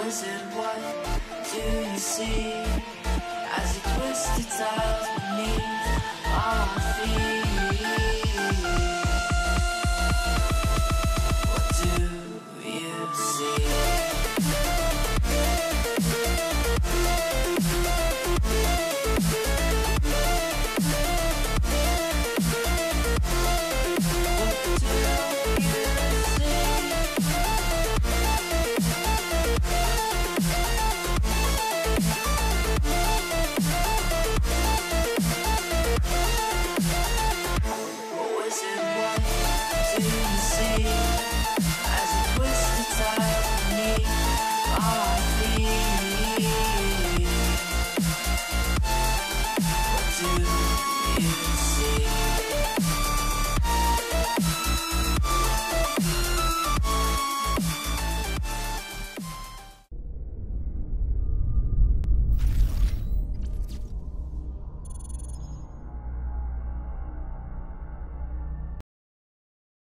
Wizard, what do you see as you twist the tiles beneath our feet? What do you see? What do you see?